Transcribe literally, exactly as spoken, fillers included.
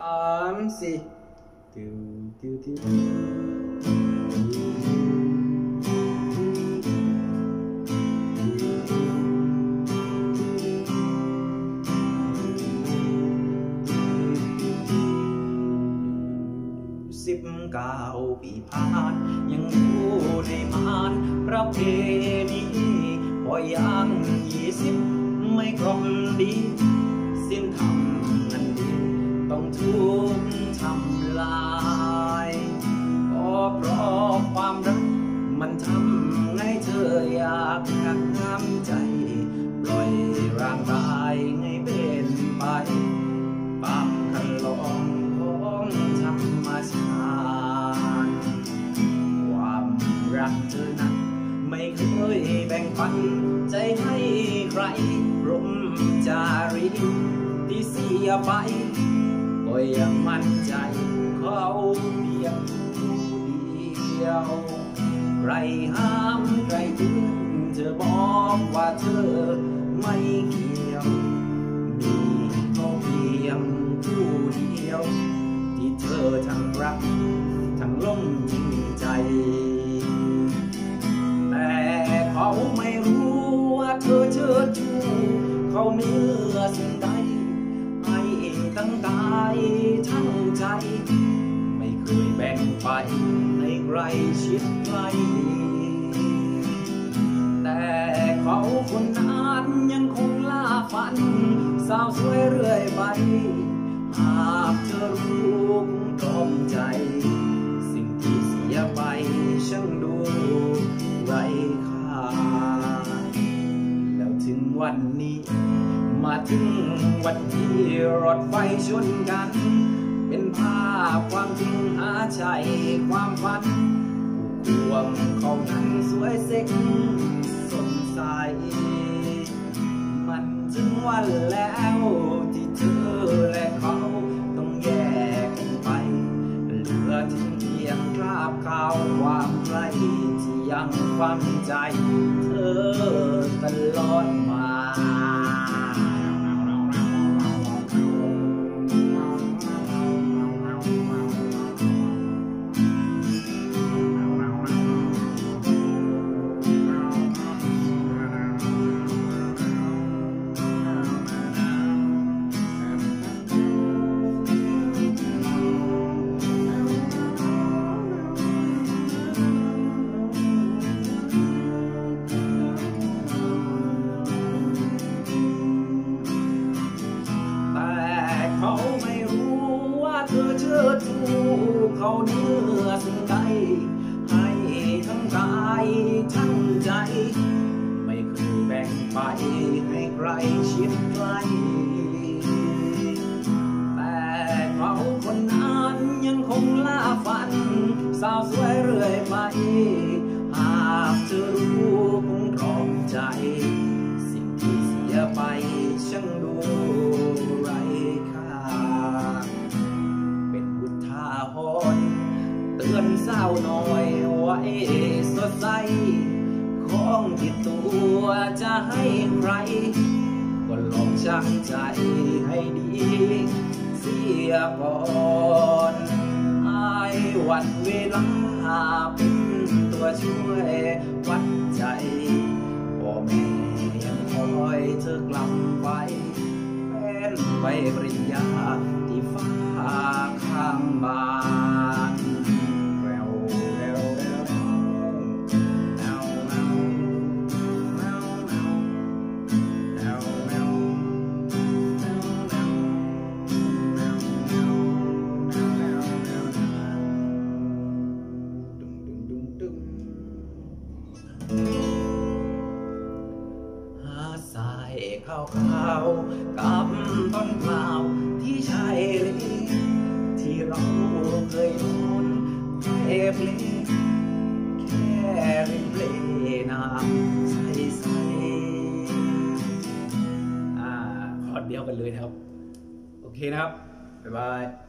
ามสี่ติวติวติวสิบเก้าปีผ่านยังอยู่ในมานประเพณีพอยังยี่สิบไม่ครบดีสิ้นทำนั้นดีต้องทุบทำลายก็เพราะความรักมันทำให้เธออยากหักน้ำใจปล่อยร่างกายให้เป็นไปตามคันลองของธรรมชาติความรักเธอนั้นไม่เคยแบ่งปันใจให้ใครร่มจารีที่เสียไปก็ยังมั่นใจเขาเพียงผู้เดียวใครห้ามใครถึงเธอบอกว่าเธอไม่เกี่ยวมีเขาเพียงผู้เดียวที่เธอทั้งรักทั้งหลงจริงใจแต่เขาไม่รู้ว่าเธอเชิดชูเขาเนื้อสิ่งใดให้ตั้งกายทั้งใจไม่เคยแบ่งไปให้ใครชิดใกล้แต่เขาคนนั้นยังคงล่าฝันสาวสวยเรื่อยไปหากเธอรู้คงตรอมใจสิ่งที่เสียไปช่างดูไร้ค่าแล้วถึงวันนี้มาถึงวันที่รถไฟชนกันเป็นภาพความจริงหาใจความฝันผู้ควงเขานั้นสวยเซ็กสดใสมันถึงวันแล้วที่เธอและเขาต้องแยกกันไปเหลือทิ้งเพียงคราบข่าวความใครที่ยังฝังใจเธอตลอดมาเขาไม่รู้ว่าเธอเชิดชูเขาเนื้อสิ่งใดให้ทั้งกายทั้งใจไม่เคยแบ่งไปให้ใครชิดใกล้แต่เขาคนนั้นยังคงล่าฝันสาวสวยเรื่อยไปหากเธอรู้คงตรอมใจสิ่งที่เสียไปช่างดูไร้ค่าเป็นบุญทาหรณ์เตือนสาวน้อยไว้สดใสของที่ตัวจะให้ใครก็ลองชั่งใจให้ดีเสียก่อนให้วันเวลาเป็นตัวช่วยวัดใจพ่อแม่ยังคอยเธอกลับไปเป็นใบปริญญาที่ฟ้าข้างบ้านแววแววแววแววแววแววแววแววแววหาสายข้าวขาวกับต้นเปล่าที่ชายเลที่เราเคยนอนแค่เพลงแค่ริมเพลน้ำใสใสอ่าคอร์ดเดียวกันเลยนะครับโอเคนะครับบ๊ายบาย